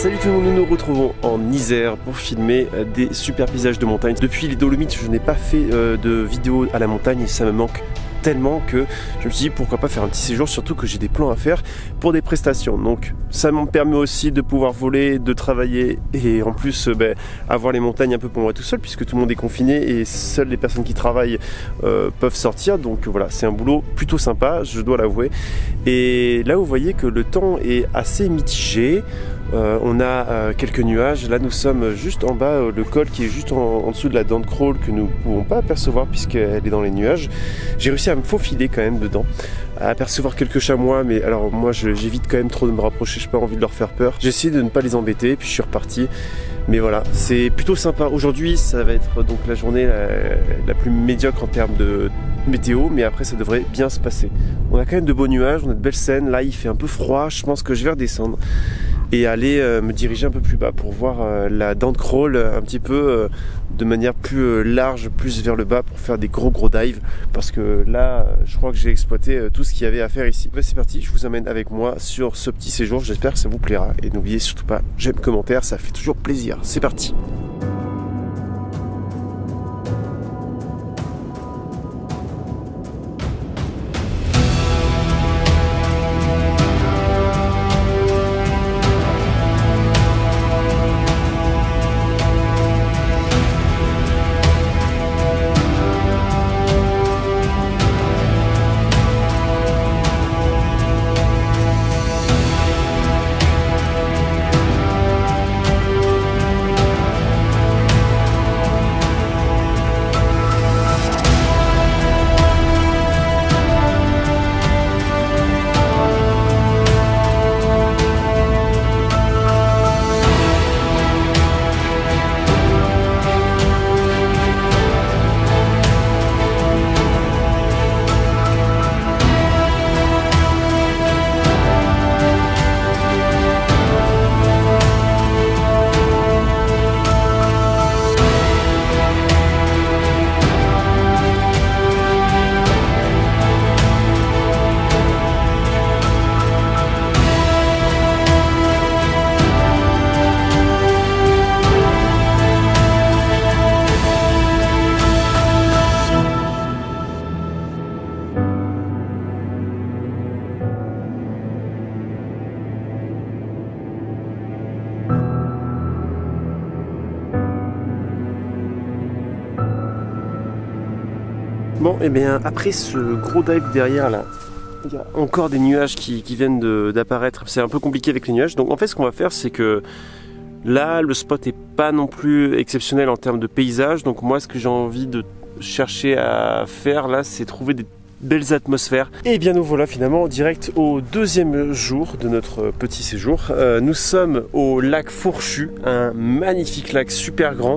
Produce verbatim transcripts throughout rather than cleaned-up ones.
Salut tout le monde, nous nous retrouvons en Isère pour filmer des super paysages de montagne. Depuis les Dolomites, je n'ai pas fait euh, de vidéo à la montagne et ça me manque tellement que je me suis dit pourquoi pas faire un petit séjour, surtout que j'ai des plans à faire pour des prestations. Donc ça me permet aussi de pouvoir voler, de travailler et en plus euh, ben, avoir les montagnes un peu pour moi tout seul puisque tout le monde est confiné et seules les personnes qui travaillent euh, peuvent sortir. Donc voilà, c'est un boulot plutôt sympa, je dois l'avouer. Et là vous voyez que le temps est assez mitigé. Euh, on a euh, quelques nuages. Là nous sommes juste en bas, euh, le col qui est juste en, en dessous de la dent de crawl que nous ne pouvons pas apercevoir puisqu'elle est dans les nuages. J'ai réussi à me faufiler quand même dedans, à apercevoir quelques chamois, mais alors moi j'évite quand même trop de me rapprocher, j'ai pas envie de leur faire peur. J'ai essayé de ne pas les embêter, puis je suis reparti. Mais voilà, c'est plutôt sympa. Aujourd'hui ça va être donc la journée la, la plus médiocre en termes de météo, mais après ça devrait bien se passer. On a quand même de beaux nuages, on a de belles scènes. Là il fait un peu froid, je pense que je vais redescendre et aller euh, me diriger un peu plus bas pour voir euh, la dent de crawl euh, un petit peu euh, de manière plus euh, large, plus vers le bas pour faire des gros gros dives parce que là euh, je crois que j'ai exploité euh, tout ce qu'il y avait à faire ici. Ben, c'est parti, je vous amène avec moi sur ce petit séjour, j'espère que ça vous plaira et n'oubliez surtout pas j'aime, commentaire, ça fait toujours plaisir. C'est parti. Bon, et bien après ce gros dive derrière là, il y a encore des nuages qui, qui viennent d'apparaître. C'est un peu compliqué avec les nuages. Donc en fait ce qu'on va faire c'est que là le spot est pas non plus exceptionnel en termes de paysage. Donc moi ce que j'ai envie de chercher à faire là c'est trouver des belles atmosphères. Et bien nous voilà finalement direct au deuxième jour de notre petit séjour. Euh, nous sommes au lac Fourchu, un magnifique lac super grand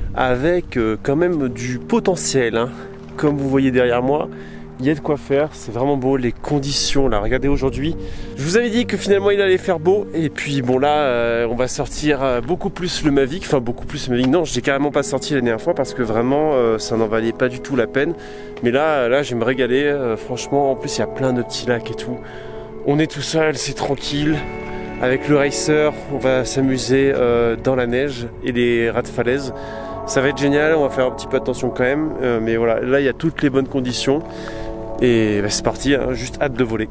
avec euh, quand même du potentiel, hein. Comme vous voyez derrière moi, il y a de quoi faire, c'est vraiment beau, les conditions là, regardez aujourd'hui. Je vous avais dit que finalement il allait faire beau, et puis bon là, euh, on va sortir euh, beaucoup plus le Mavic, enfin beaucoup plus le Mavic, non, j'ai carrément pas sorti la dernière fois parce que vraiment euh, ça n'en valait pas du tout la peine. Mais là, là je vais me régaler, euh, franchement, en plus il y a plein de petits lacs et tout. On est tout seul, c'est tranquille. Avec le racer, on va s'amuser euh, dans la neige et les rats de falaise. Ça va être génial, on va faire un petit peu attention quand même, euh, mais voilà, là il y a toutes les bonnes conditions et bah, c'est parti, hein, juste hâte de voler.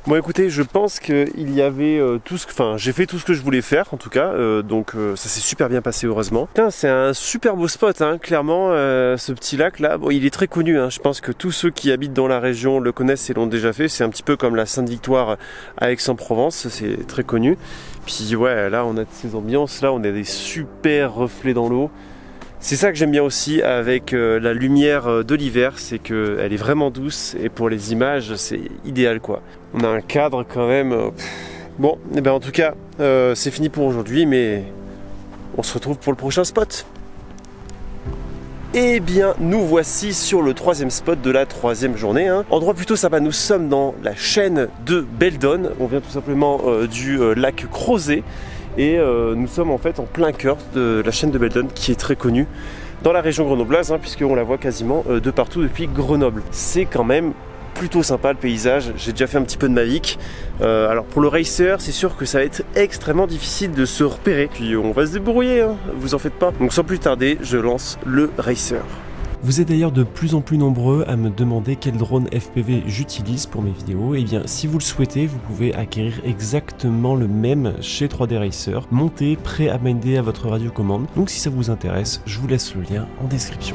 Bon écoutez, je pense qu'il y avait euh, tout ce que... Enfin, j'ai fait tout ce que je voulais faire en tout cas, euh, donc euh, ça s'est super bien passé heureusement. Putain, c'est un super beau spot, hein, clairement, euh, ce petit lac là, bon il est très connu, hein, je pense que tous ceux qui habitent dans la région le connaissent et l'ont déjà fait, c'est un petit peu comme la Sainte-Victoire à Aix-en-Provence, c'est très connu. Puis ouais, là on a ces ambiances, là on a des super reflets dans l'eau. C'est ça que j'aime bien aussi avec euh, la lumière de l'hiver, c'est qu'elle est vraiment douce et pour les images c'est idéal quoi. On a un cadre quand même. Euh, bon, et ben en tout cas euh, c'est fini pour aujourd'hui, mais on se retrouve pour le prochain spot. Et bien nous voici sur le troisième spot de la troisième journée, hein. Endroit plutôt sympa, nous sommes dans la chaîne de Beldon. On vient tout simplement euh, du euh, lac Crozet. Et euh, nous sommes en fait en plein cœur de la chaîne de Beldon qui est très connue dans la région grenobloise, hein, puisqu'on la voit quasiment euh, de partout depuis Grenoble. C'est quand même plutôt sympa le paysage, j'ai déjà fait un petit peu de Mavic. Euh, alors pour le racer, c'est sûr que ça va être extrêmement difficile de se repérer. Puis on va se débrouiller, hein, vous en faites pas. Donc sans plus tarder, je lance le racer. Vous êtes d'ailleurs de plus en plus nombreux à me demander quel drone F P V j'utilise pour mes vidéos. Et bien si vous le souhaitez, vous pouvez acquérir exactement le même chez trois D Racer, monté, prêt à binder à votre radiocommande. Donc si ça vous intéresse, je vous laisse le lien en description.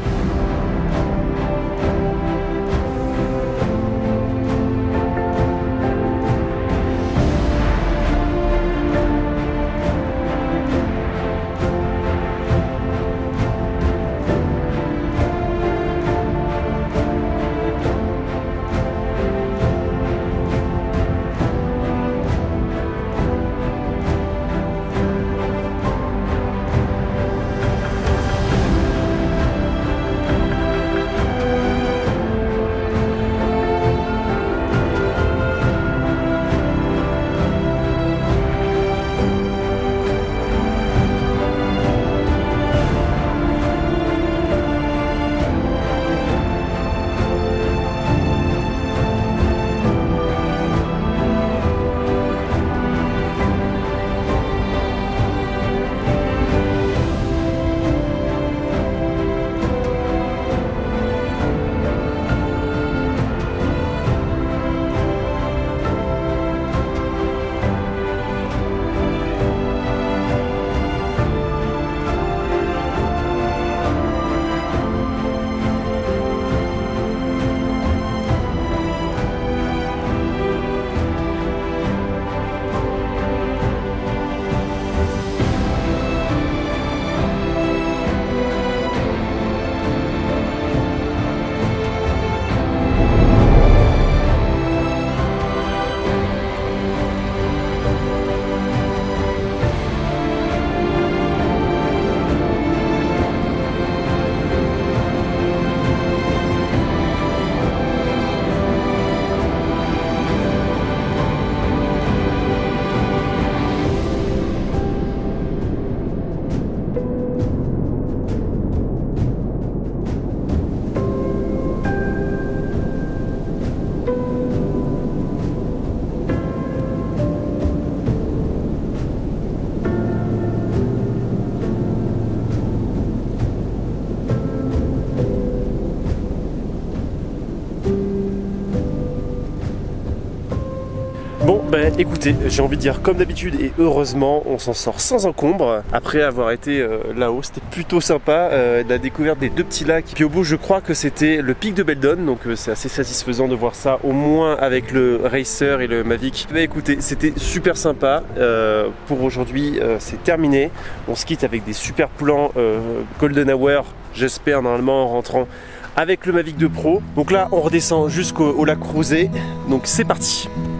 Bon ben écoutez, j'ai envie de dire comme d'habitude et heureusement on s'en sort sans encombre. Après avoir été euh, là-haut, c'était plutôt sympa, euh, la découverte des deux petits lacs. Puis au bout je crois que c'était le pic de Beldon, donc euh, c'est assez satisfaisant de voir ça au moins avec le Racer et le Mavic. Ben écoutez, c'était super sympa, euh, pour aujourd'hui euh, c'est terminé. On se quitte avec des super plans euh, Golden Hour, j'espère normalement en rentrant avec le Mavic deux Pro. Donc là on redescend jusqu'au lac Crozet, donc c'est parti.